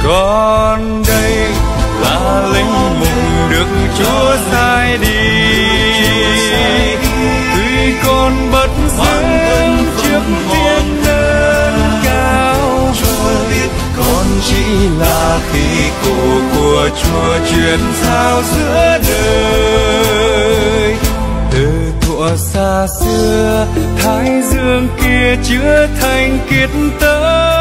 Con đây là linh mục được Chúa sai đi, tuy con bất xứng trước thiên ơn cao vời, con chỉ là khí cụ của Chúa truyền giao giữa đời. Từ thuở xa xưa thái dương kia chứa thành kiệt tơ,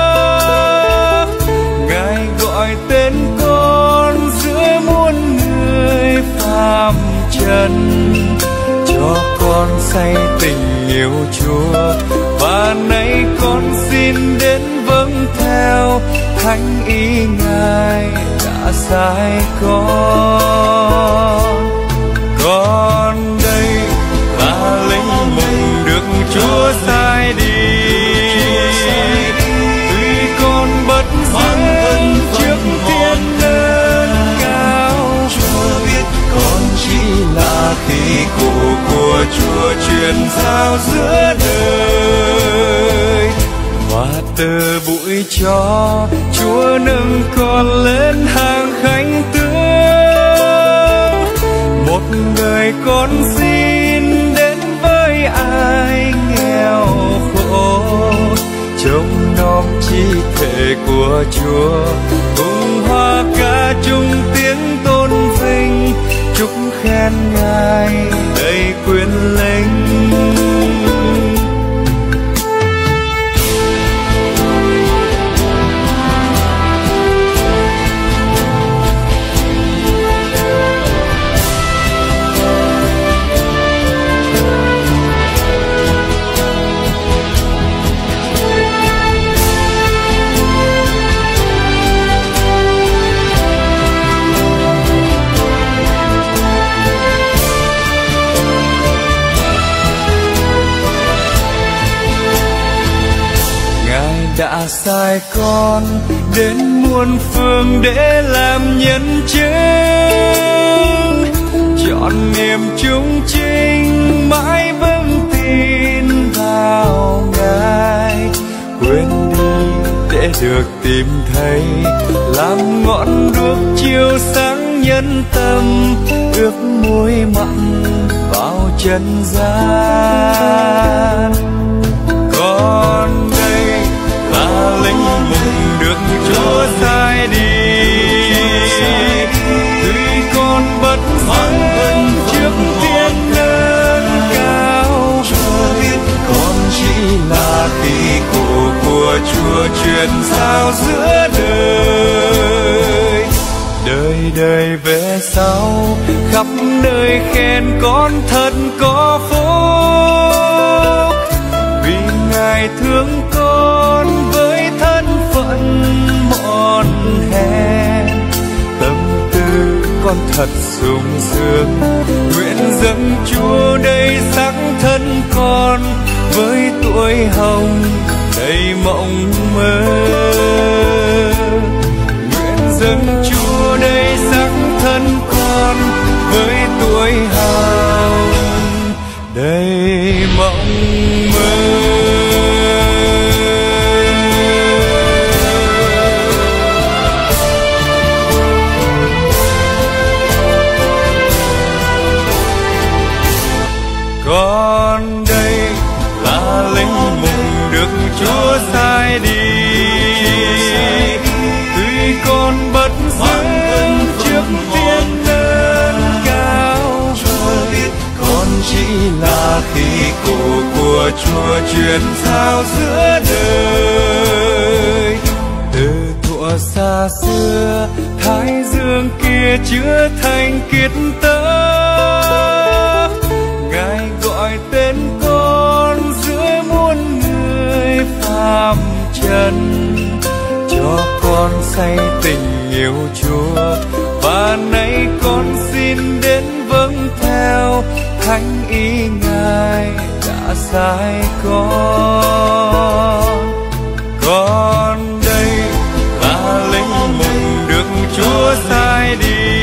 Ngài gọi tên con giữa muôn người phàm trần, cho con say tình yêu Chúa, và nay con xin đến vâng theo thánh ý Ngài đã sai con. Con đây là linh mục được Chúa sai đi, tuy con bất xứng trước thiên ơn cao vời, con chỉ là khí cụ của Chúa truyền giao giữa đời. Và từ bụi tro Chúa nâng con lên hàng khánh tướng, một người con xin đến với ai nghèo khổ, trông nom chi thể của Chúa, cùng hoa ca chung tiếng tôn vinh, chúc khen Ngài đầy quyền linh. Đã sai con đến muôn phương để làm nhân chứng, chọn niềm trung chính mãi vững tin vào Ngài, quên đi để được tìm thấy, làm ngọn đuốc chiếu sáng nhân tâm, ướp muối mặn vào chân gian. Con đây là linh mục được Chúa sai đi, tuy con bất xứng trước thiên ơn cao vời, con chỉ là khí cụ của Chúa truyền giao giữa đời. Đời đời về sau khắp nơi khen con thật có phúc, vì Ngài thương con với thân phận mòn hèn. Tâm tư con thật sung sướng, nguyện dâng Chúa đây sắc thân con, với tuổi hồng đầy mộng mơ. Nguyện dâng Chúa đây sắc thân con, với tuổi hồng đầy mộng mơ. Con đây là linh mục được Chúa sai đi, tuy con bất xứng trước thiên ơn cao vời, con chỉ là khí cụ của Chúa truyền giao giữa đời. Từ thuở xa xưa thái dương kia chứa thành kiệt tơ, Ngài gọi tên con giữa muôn người phàm trần, cho con say tình yêu Chúa, và nay con xin đến vâng theo thánh ý Ngài đã sai con. Con đây là linh mục được Chúa sai đi,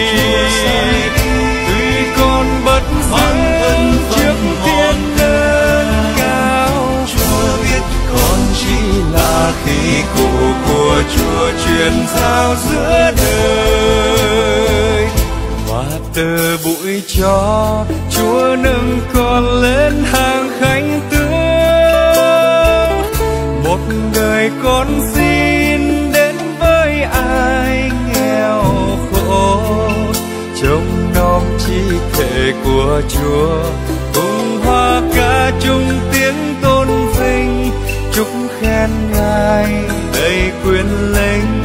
tuy con bất xứng trước thiên ơn cao vời, con chỉ là khí cụ của Chúa truyền truyền giao giữa đời. Và từ bụi cho Chúa nâng con lên hàng khánh tướng. Một đời con xin đến với ai nghèo khổ, trông nom chi thể của Chúa, cùng hoa ca chung tiếng tôn vinh, chúc khen Ngài đầy quyền linh.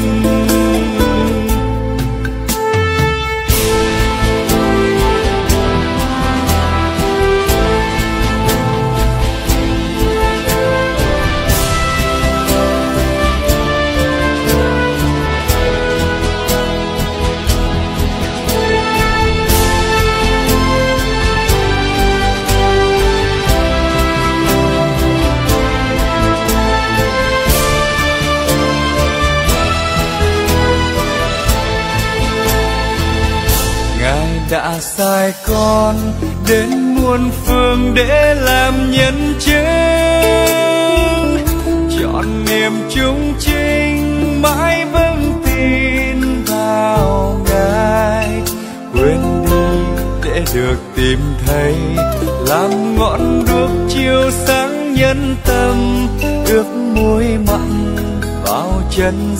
Đã sai con đến muôn phương để làm nhân chứng, chọn niềm trung trinh mãi vững tin vào Ngài. Quên đi để được tìm thấy, làm ngọn đuốc chiếu sáng nhân tâm, ước môi mặn vào trần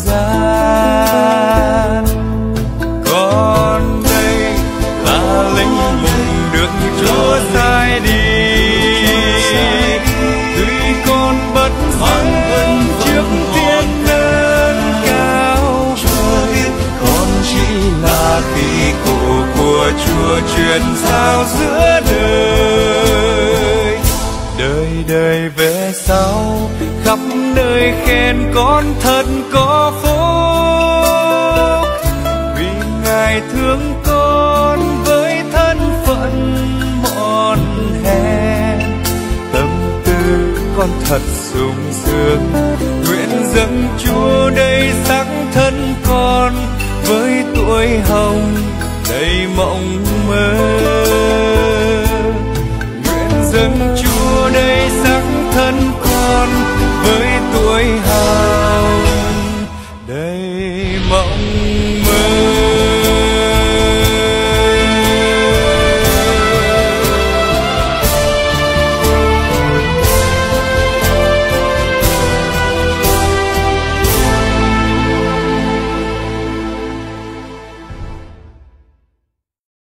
gian. Con là linh mục được Chúa sai đi, tuy con bất hạnh trước tiên nâng cao. Chúa biết con chỉ là khí cụ của Chúa truyền giao giữa đời. Đời đời về sau khắp nơi khen con thật có phúc, vì Ngài thương con với thân phận mòn hèn. Tâm tư con thật sung sướng, nguyện dâng Chúa đầy sắc thân con, với tuổi hồng đầy mộng mơ.